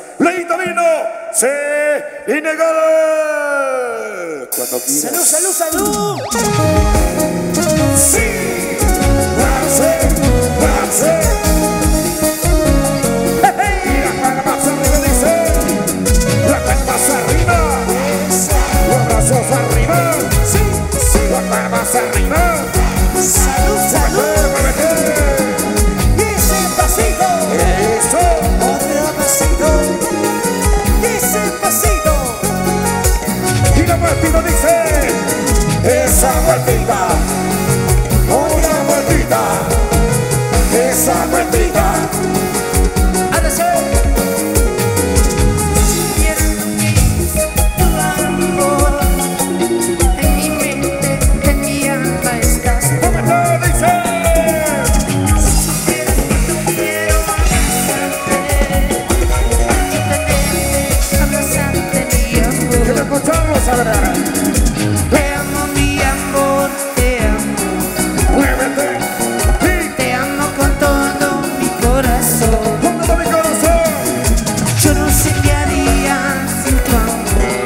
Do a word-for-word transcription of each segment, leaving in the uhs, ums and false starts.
Leito vino, se inegable. Cuando quieras. Salud, salud, salud. Sí, muévanse, muévanse. Y la palma más arriba dice, la palma más arriba, los brazos arriba, sí, sí, la palma más arriba. Salud, salud. Muévete, Y ese pasito. eso. Otro pasito. Y ese pasito. Y la vueltita dice, esa vueltita, una vueltita, esa vueltita. Ahora sí. Tu amor en mi mente, en mi alma estás. ¿Cómo te dice? Quiero abrazarte y tenerte, abrazarte mi Que amor. te escuchamos ahora. Te amo mi amor, te amo. Muévete y Te amo con todo mi corazón. con todo mi corazón. Yo no sé qué haría sin tu amor.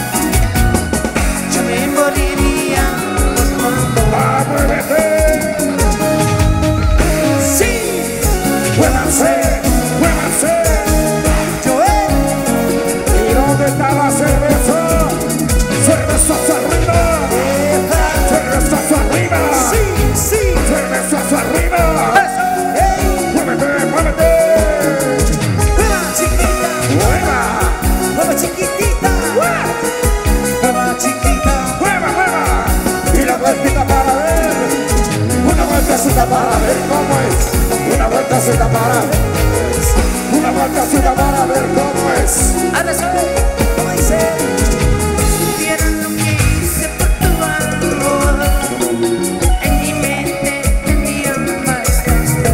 Yo me moriría por tu amor. Ah, muévete. Sí, Muévanse, muévanse. Joel. ¿Y dónde está la cerveza? Cervezas arriba. Cervezas arriba. Sí, sí. Cervezas arriba. Eso. Ey, Muévete, muévete. mueva chiquita, Mueva, mueva chiquitita, mueva chiquita. mueva, mueva. Y la vueltita para ver. Una vueltecita para ver cómo es. Una vueltecita para ver. Una vueltecita para ver cómo es. Ahora sabe cómo dice. Vieron lo que hice por tu amor. En mi mente, en mi alma estás tú.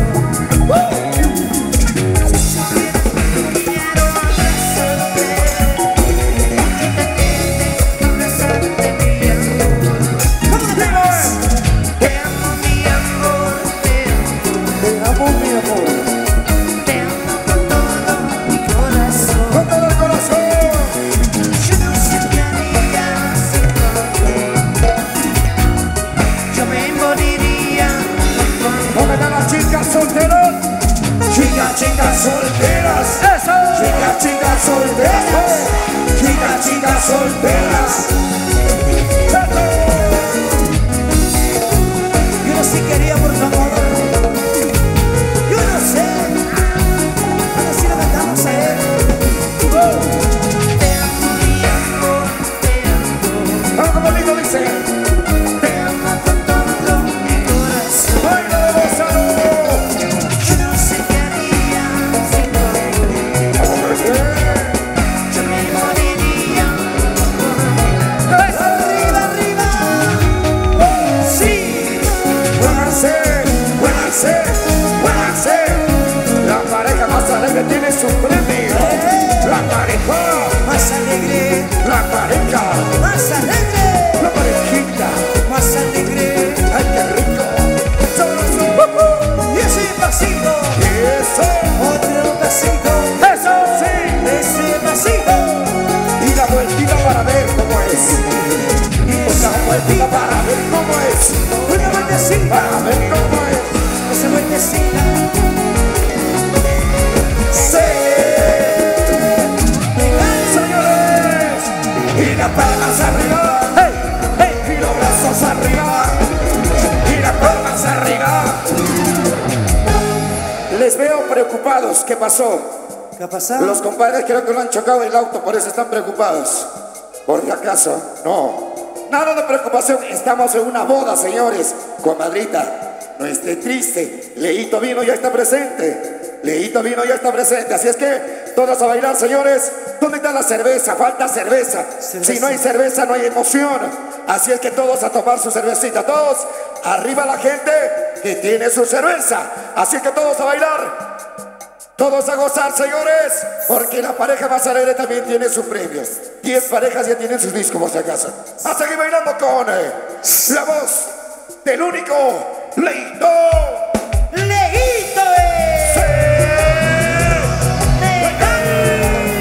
Si supieras que quiero abrazarte y tenerte, abrazarte mi amor. ¿Cómo que te ves? Te amo mi amor, te amo. Te amo, mi amor. Te amo con todo mi corazón. Con todo el corazón. Yo no sé qué haría sin tu amor. Yo me moriría por tu amor. ¿Dónde están las chicas solteras? Chicas, chicas solteras. ¡Eso! Chicas, chicas solteras. Chicas, chicas solteras. Yo no sé qué haría por tu amor. Yo no sé. Ahora sí lo cantamos a él. Te amo mi amor, te amo. Algo bonito dice. Te amo con todo mi corazón. Baila de bossa nova. Yo no sé qué haría sin tu amor. Yo me moriría por tu amor. Arriba, arriba. Sí. Muévanse, muévanse, muévanse. La pareja más alegre tiene su premio. La pareja, Más alegre, la pareja, más alegre, la parejita. más alegre. ¡Ay, qué rico! ¡Sabroso! Y ese pasito, Y eso, otro pasito, eso sí. ese pasito. Y la vueltita para ver cómo es. Una vueltita para ver cómo es. Una vueltecita, Para ver cómo es. esa vueltecita. Sí. Señores. Y las palmas arriba. Hey, hey. Y los brazos arriba. Y las palmas arriba. Les veo preocupados. ¿Qué pasó? ¿Qué ha pasado? Los compadres creo que lo han chocado el auto, por eso están preocupados. ¿Por qué acaso? No. Nada de preocupación, estamos en una boda, señores. Comadrita, no esté triste. Leito vino ya está presente. Leito vino ya está presente. Así es que todos a bailar, señores. ¿Dónde está la cerveza? Falta cerveza. Cerveza. Si no hay cerveza, no hay emoción. Así es que todos a tomar su cervecita. Todos, arriba la gente que tiene su cerveza. Así es que todos a bailar. Todos a gozar, señores, porque la pareja más alegre también tiene sus premios. Diez parejas ya tienen sus discos, por si acaso. A seguir bailando con eh, la voz del único Leito. Leito, eh. Sí. Legal.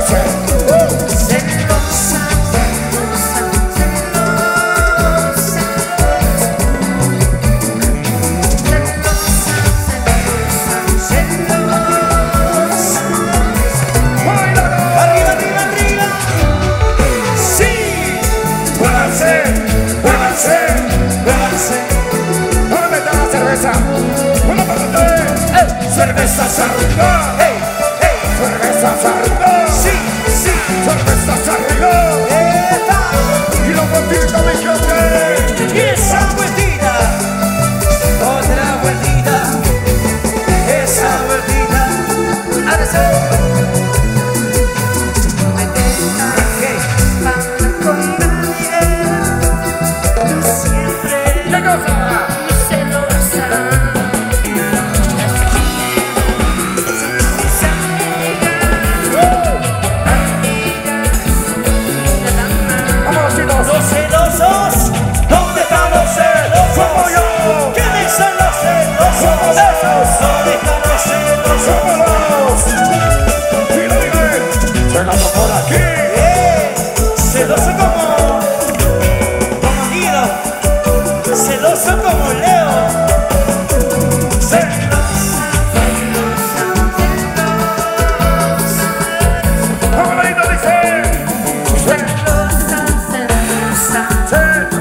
dice. Celosa, celosa, celosa. Celosa, celosa, celosa. Arriba, arriba, arriba. Sí. Muévanse, muévanse, muévanse. ¿Dónde está la cerveza? ¡Una para tres! ¡Cervezas arriba! Hey, hey. ¡Cervezas arriba! Sí, sí. ¡Cervezas arriba! Epa. ¡Y los botitos, mi gente! Y esa vueltita. Otra vueltita. Esa vueltita. Ahora sí. Me dejé hablar con nadie. Yo siempre ¿Qué cosa? celosa. Mis amigas, ¡Vamos, chicos! los celosos, ¿dónde están los celosos? ¡Somos yo! ¿Qué dicen los celosos? ¿Dónde están los celosos? ¡Vámonos! ¡Mira, dime! ¡Llegando por aquí! ¡Eh! Celoso como, como Guido, celoso como Leo. Celosa, celosa, celosa. ¡Vámonos, dice! Celosa, celosa, ¡Sí!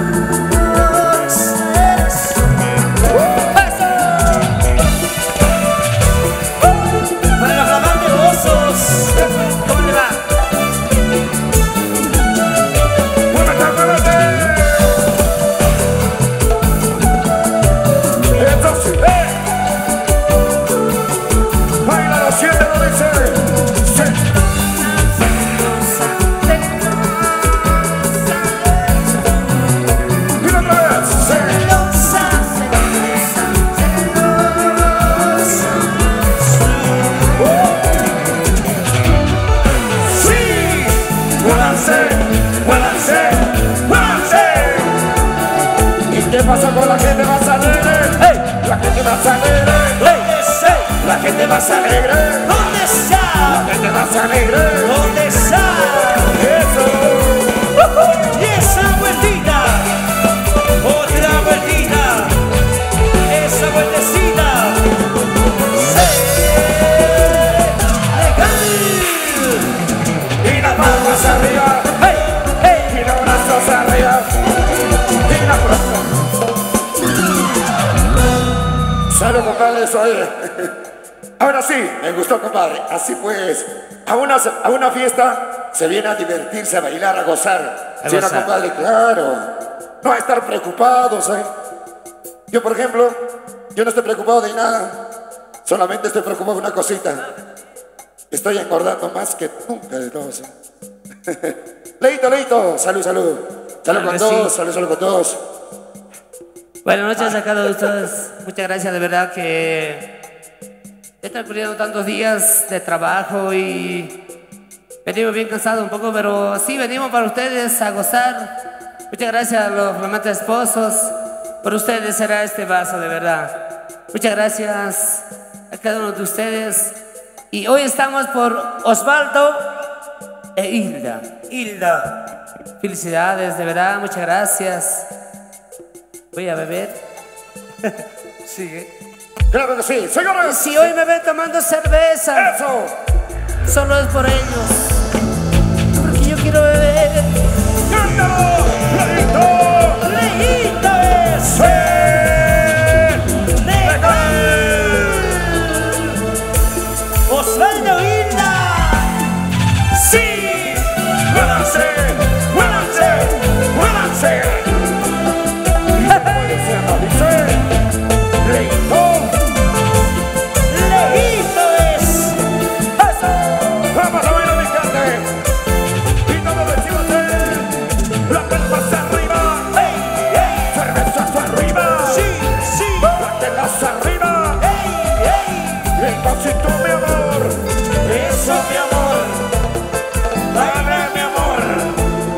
para los flamantes osos, ¿cómo le va? ¡Muévete, muévete! ¡Eso sí! ¡Eh! ¡Baila los siete, lo dice! ¡Sí! ¡Mira otra vez! ¡Sí! Celosa, celosa, celosa. ¡Sí! ¡Muévanse! ¡Muévanse! ¡Muévanse! ¿Y qué pasa con la gente más alegre? ¡Hey! La gente más alegre. ¿Dónde está? La gente más alegre. ¿Dónde La está? gente más alegre. ¿Dónde está? Eso. Y esa vueltita, otra vueltita, esa vueltecita. ¡Legal! Y las palmas arriba. ¡Hey! ¡Hey! Y los brazos arriba. Y las brazos. Salud, compadre, eso es. Ahora sí, me gustó, compadre. Así pues, a una, a una fiesta se viene a divertirse, a bailar, a gozar. A ¿Sí, no, gozar. compadre? Claro. No a estar preocupados, ¿eh? Yo, por ejemplo, yo no estoy preocupado de nada. Solamente estoy preocupado de una cosita. Estoy engordando más que nunca de todos. ¿eh? Leito, Leito. Salud, salud. Salud Claro con que todos, sí. salud, salud con todos. Buenas noches a cada uno de ustedes. Muchas gracias, de verdad que he transcurrido tantos días de trabajo y venimos bien cansados un poco, pero sí venimos para ustedes a gozar. Muchas gracias a los flamantes esposos. Por ustedes será este vaso, de verdad. Muchas gracias a cada uno de ustedes. Y hoy estamos por Osvaldo e Hilda. Hilda. Felicidades, de verdad, muchas gracias. Voy a beber. Sigue. Claro que sí, señores. Si hoy me ven tomando cerveza, Eso. solo es por ellos. Porque yo quiero beber. ¡Cántalo! ¡Leito! ¡Lejito es! ¡Sí! ¡Osvaldo Hilda! ¡Sí! ¡Muévanse! ¡Muévanse! ¡Muévanse! Y como diciendo, dice, Leito. ¡Lejito es! ¡Eso! ¡Vamos a bailar, mi gente! Y todos decimos, eh, la palmas arriba. ¡Ey, ey! ¡Cervezas arriba! ¡Sí, sí! ¡La telas arriba! ¡Ey, ey! ¡El pasito, mi amor! ¡Eso, mi amor! ¡Dale, mi amor!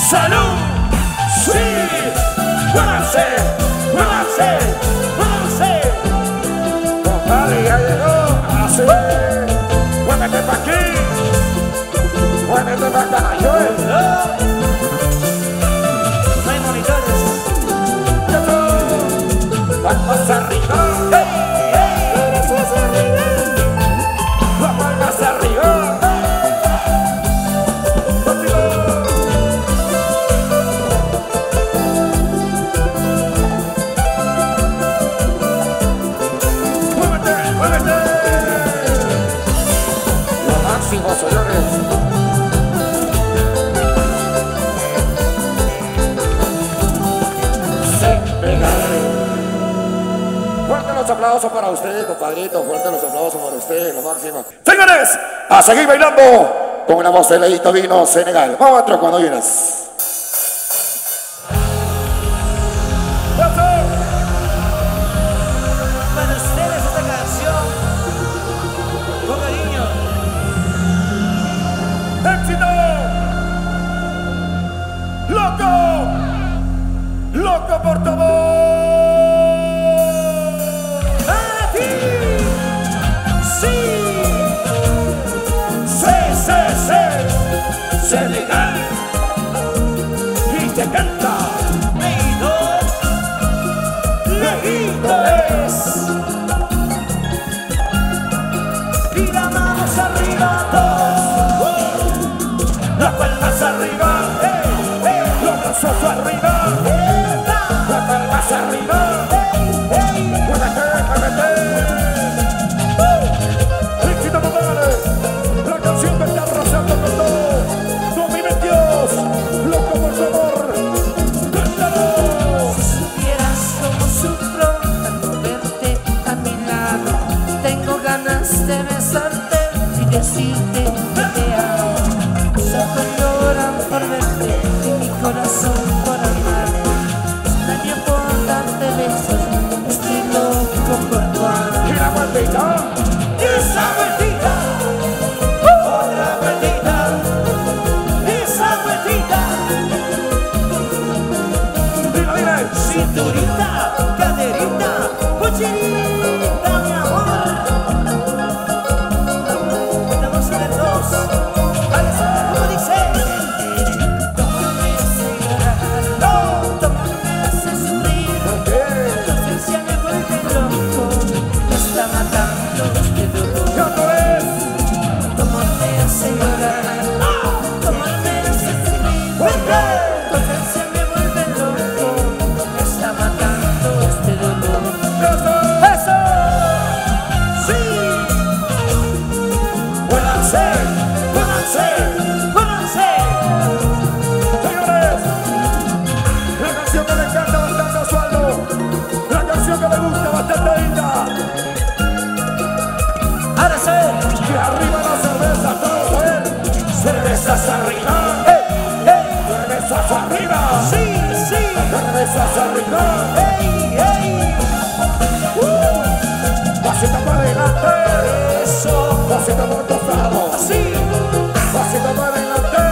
¡Salud! ¡Sí! ¡Muévanse! ¡Muévanse! ¡Muévanse! Compadre, ya llegó. Así. Muévete pa' aquí. Muévete pa' acá. Joel. No hay monitores. Vamos arriba. ¡Hey! ¡Hey! ¡Vamos arriba! Vamos más arriba. Muévete, muévete. Lo máximo, señores. Fuerte los aplausos para usted, compadrito. Fuerte los aplausos para usted, lo máximo. Señores, a seguir bailando con la voz de Leito Vino Senegal. Vamos a entrar cuando vienes. Para ustedes esta canción, con cariño. ¡Éxito! ¡Loco! ¡Loco por tu amor! ¡Para ti! ¡Sí! ¡Sí, sí, sí! Senegal. Y te canta. Leito, Leito es. y las manos arriba todos. Las palmas arriba. ¡Hey! ¡Hey! Los brazos arriba. ¡Esta! Las palmas arriba. ¡Hey! ¡Hey! Muévete, muévete. Éxito total. La canción que está arrasando con todo. No vive Dios. Loco por tu amor. Cántanos. Si supieras cómo sufro al no verte a mi lado, tengo ganas de besarte y decirte que te amo. Mis ojos lloran por verte y mi corazón por amarte. Nadie por darte besos, estoy loco por tu amor. Y la vueltita. Esa vueltita, otra vueltita, esa vueltita. Dile, dile. Cinturita, caderita, mochilita, mi amor. Vamos a ver dos. ¿Cómo dice? Tómame a llorar, no, tómame a sufrir. Tu ausencia me vuelve loco, me está matando este dolor. Ya no es. Tómame a llorar, tómame a sufrir. Tu ausencia me vuelve loco, me está matando este dolor. ¡Eso! ¡Sí! Muévanse, muévanse. ¡Pónganse! Señores, la canción que le encanta bastante a Osvaldo, la canción que le gusta bastante a Hilda, ¡Ahora sí! que arriba la cerveza, todos a ver, cervezas arriba, ¡Hey! ¡Hey! cervezas arriba, ¡Sí! ¡Sí! cervezas arriba, ¡Hey! ¡Hey! pasito para adelante, ¡Eso! pasito por todos lados, ¡Sí! pasito para adelante,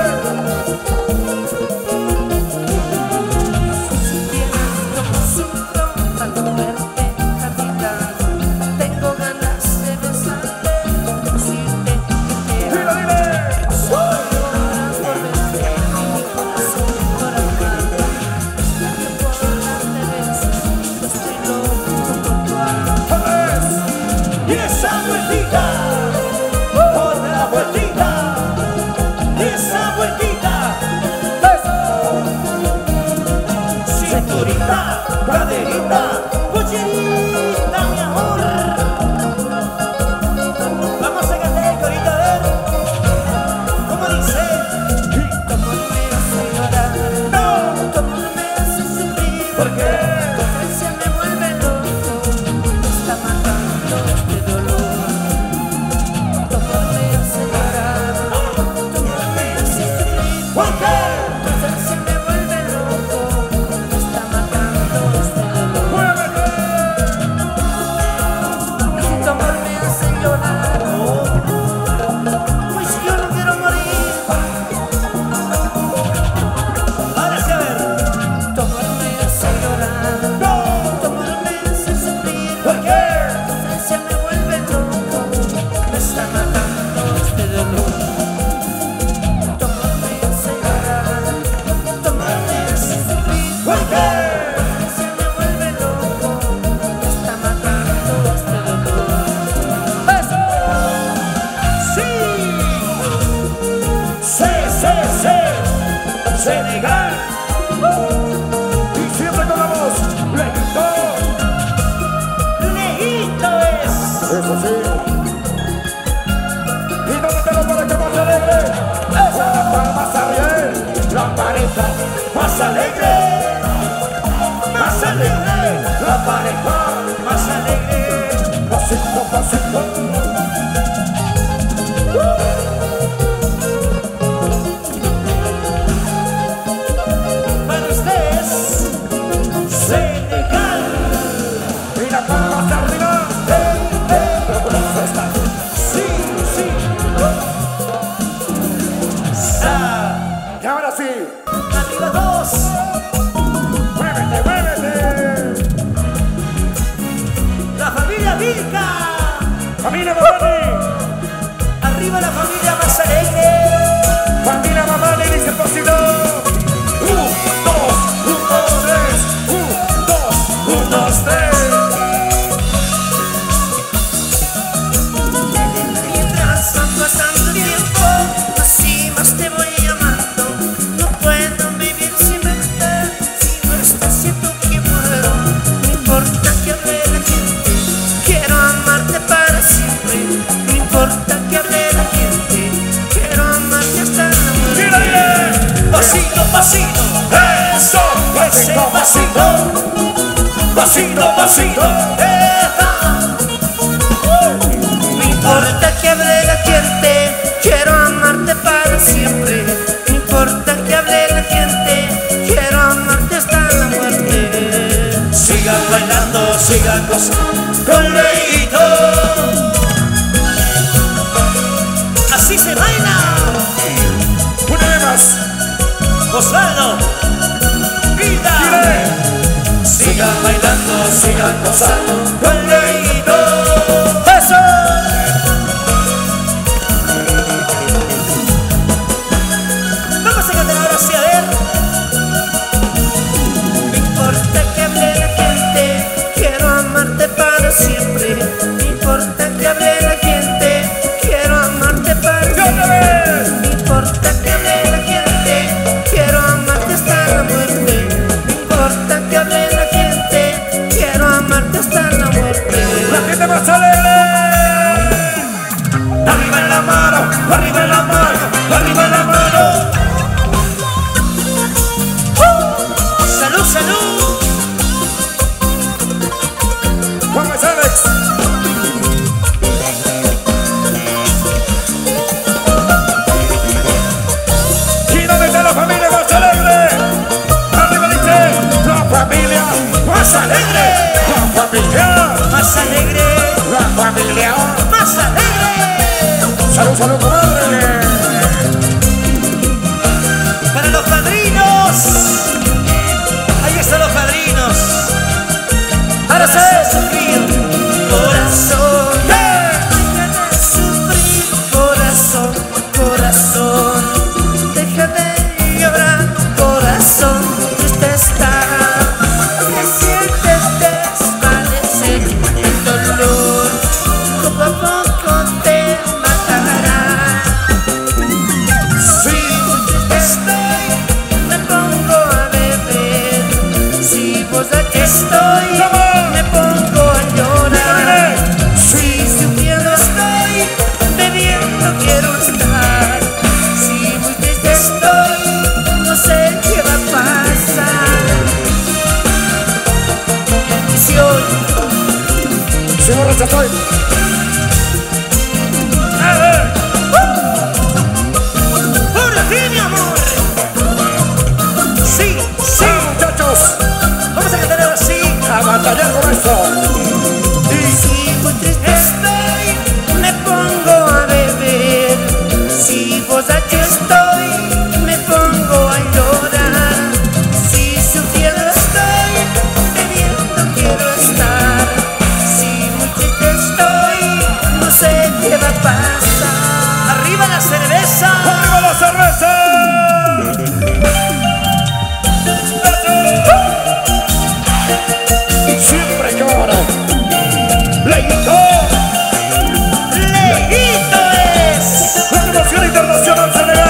Si supieras cómo sufro al no verte a mi lado, tengo ganas de besarte, decirte que te dile, amo. dile, Soy llorar por verte y mi corazón por amarte. Nadie por darte Senegal. Y siempre con la voz, Leito. Leito es. Eso sí. ¿Y dónde te lo para que más alegre? Esa la palma Ariel, la pareja más alegre. Más alegre, la pareja Más alegre. pasito, pasito. Para ustedes, Senegal. Y la palma hasta arriba. Eh, eh, pero con la fiesta. Sí, sí. Sa. Y ahora sí, Arriba dos. muévete, muévete. La familia Vilca. Familia Mamani, Arriba la familia más alegre. familia Mamani, dice el pasito. Un, dos, un, dos, tres. Un, dos, un, dos, tres. Mientras va pasando el tiempo, así más te voy amando. No puedo vivir sin verte. Si no estás, siento que muero. No importa que hable la gente, quiero amarte para siempre. No importa que hable la gente, quiero amarte hasta la Mira muerte. bien. Pasito, pasito, Eso, ese pasito, pasito, pasito, pasito. Eja. No importa que hable la gente, quiero amarte para siempre. No importa que hable la gente, quiero amarte hasta la muerte. Sigan bailando, sigan gozando con Leito. Así se baila. Una vez más. Osvaldo, Vida. Mire. Sigan bailando, sigan gozando con Leito. ¡Eso! Vamos a cantar ahora sí, a ver. No importa que hable la gente, quiero amarte para siempre. No importa que hable la gente, quiero amarte para Y otra siempre. vez. No importa que hable la gente, quiero amarte hasta la muerte. No importa que hable la gente, quiero amarte hasta la muerte. La gente más alegre. Arriba en la mano, arriba en la mano, arriba en la mano. ¡Salud, salud! ¿Cómo es, Alex? ¿Y dónde está la familia más alegre? Arriba dice, la familia más alegre. La familia, Más alegre, la familia. más alegre. Salud, salud, comadre. Para los padrinos. Ahí están los padrinos. Ahora se debe sufrir. Corazón, deja de sufrir. Corazón, corazón, deja de llorar. Corazón, triste está. Te sientes desvanecer el dolor. Poco a poco te matará. Si estoy, me pongo a beber. Si vos aquí estoy, me pongo a llorar. Si sufriendo estoy, bebiendo quiero estar. Si muy triste estoy, no sé qué va a pasar. Y si hoy Sí, borracha estoy. por ti, mi amor. Sí, sí. Sí, muchachos, Vamos a cantar ahora sí. a batallar con esto. Si muy triste estoy, me pongo a beber. Si vos aquí estoy, me pongo a llorar. Si sufriendo estoy, bebiendo quiero estar. Si muy triste estoy, no sé qué va a pasar. Arriba la cerveza. ¡Arriba la cerveza! Y siempre llora. Leito. Leito es. La emoción internacional Senegal.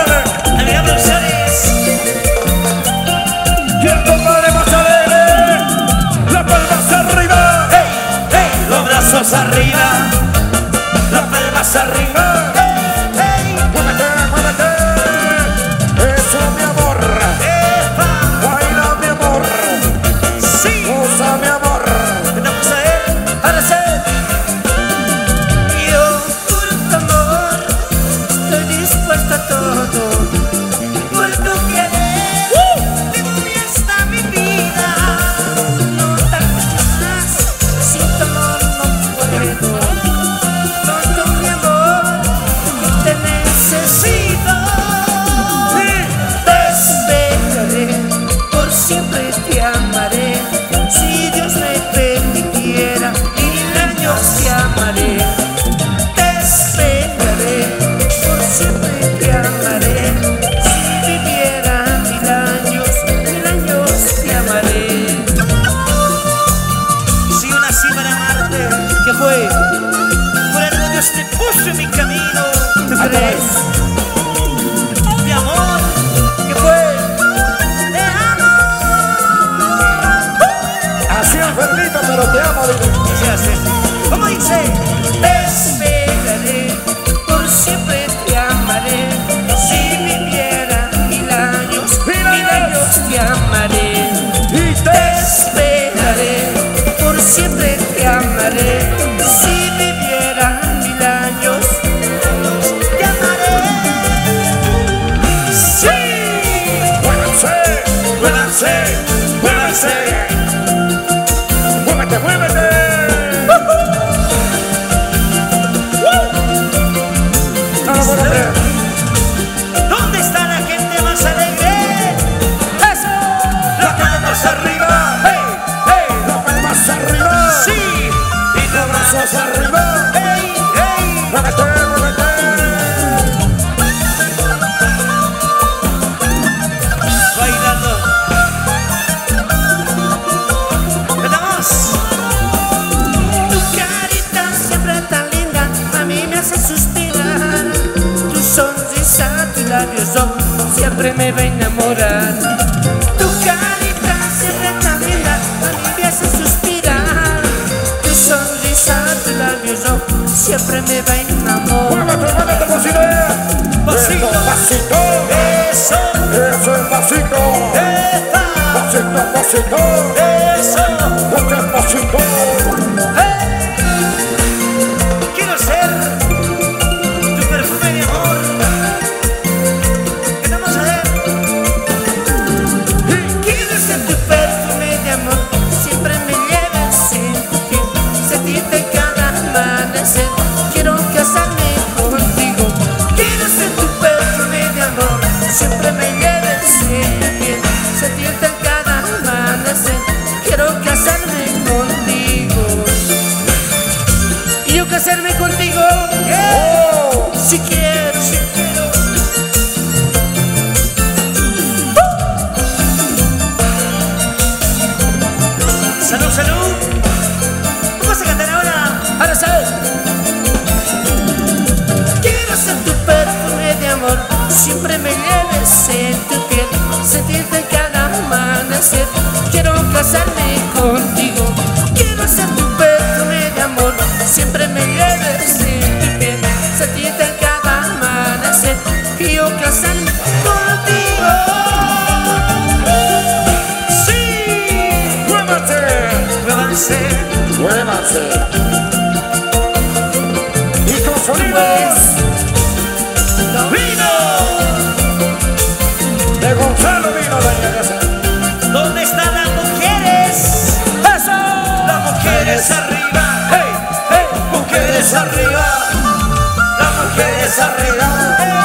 muévanse, muévanse. Muévete, muévete. No lo puedo creer. ¿Dónde está la gente más alegre? Eso. Las palmas arriba. Hey, hey. Las palmas arriba. Sí. Y los brazos arriba. Hey, hey. Muévete, muévete. Bailando. ¡Cantamos! Tu carita siempre tan linda a mí me hace suspirar. Tu sonrisa, tus labios oh, siempre me va a enamorar. Tu carita siempre tan linda a mí me hace suspirar. Tu sonrisa, tus labios oh, siempre me va a enamorar. Muévete, muévete, pasito. Pasito, pasito. Eso, Eso es pasito. esta, Pasito, pasito. eso. Porque es pasito. ¡Hey! Quiero ser tu perfume de amor. ¿Qué vamos a ver? Quiero ser tu perfume de amor. Siempre me lleves en tu piel. Sentirte cada amanecer. Quiero casarme contigo. Quiero ser tu perfume de amor. Siempre me lleves en tu piel. Sentirte cada amanecer. Quiero casarme contigo. Y yo casarme contigo. Yeah. Oh. Si quiero, si quiero. Uh. Salud, salud. Vamos a cantar ahora. Ahora sal. Quiero ser tu perfume de amor. Siempre me lleves en tu piel. Sentirte cada amanecer. Quiero casarme contigo. Quiero ser tu perfume de amor. Siempre me lleves en tu piel. Sentirte cada amanecer. Quiero casarme contigo. Sí. Muévanse. Muévanse. Muévanse. Y con sonidos Vino. de Gonzalo Vino de ¿Dónde están las mujeres? ¡Eso! Las mujeres arriba. ¡Hey! ¡Hey! Mujeres arriba. Las mujeres arriba.